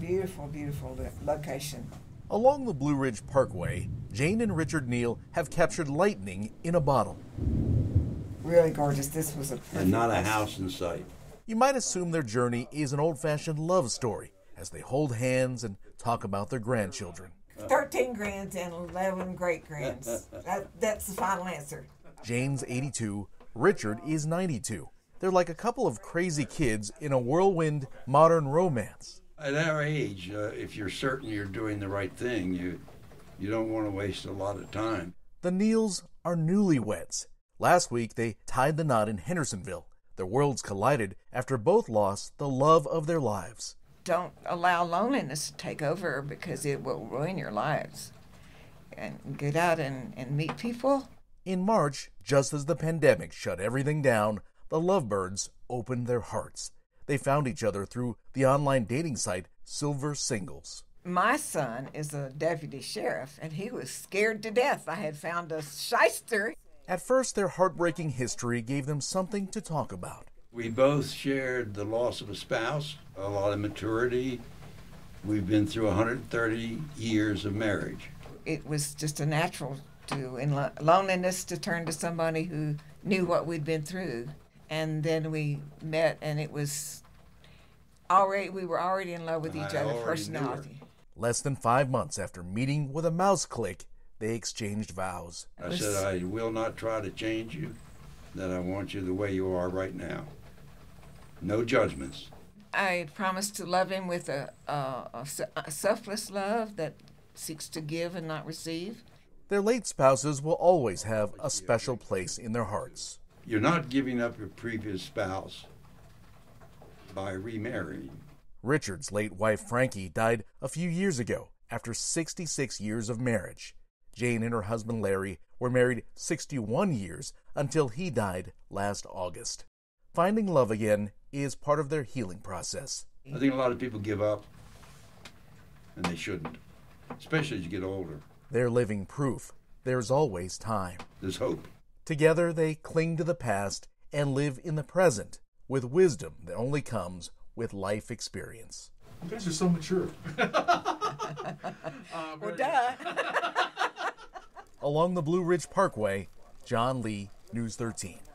beautiful, beautiful location. Along the Blue Ridge Parkway, Jane and Richard Neal have captured lightning in a bottle. Really gorgeous. This was a perfect And not a place. house in sight. You might assume their journey is an old-fashioned love story as they hold hands and talk about their grandchildren. 13 grands and 11 great-grands. That's the final answer. Jane's 82, Richard is 92. They're like a couple of crazy kids in a whirlwind modern romance. At our age, if you're certain you're doing the right thing, you don't want to waste a lot of time. The Neals are newlyweds. Last week, they tied the knot in Hendersonville. Their worlds collided after both lost the love of their lives. Don't allow loneliness to take over because it will ruin your lives. And get out and meet people. In March, just as the pandemic shut everything down, the lovebirds opened their hearts. They found each other through the online dating site Silver Singles. My son is a deputy sheriff, and he was scared to death. I had found a shyster. At first, their heartbreaking history gave them something to talk about. We both shared the loss of a spouse, a lot of maturity. We've been through 130 years of marriage. It was just a natural in loneliness to turn to somebody who knew what we'd been through. And then we met, and it was we were already in love with each other's personality. Less than 5 months after meeting with a mouse click, they exchanged vows. I said, I will not try to change you, that I want you the way you are right now. No judgments. I promised to love him with a selfless love that seeks to give and not receive. Their late spouses will always have a special place in their hearts. You're not giving up your previous spouse by remarrying. Richard's late wife, Frankie, died a few years ago after 66 years of marriage. Jane and her husband, Larry, were married 61 years until he died last August. Finding love again is part of their healing process. I think a lot of people give up, and they shouldn't, especially as you get older. They're living proof there's always time. There's hope. Together, they cling to the past and live in the present with wisdom that only comes with life experience. You guys are so mature. Well, duh. Along the Blue Ridge Parkway, John Lee, News 13.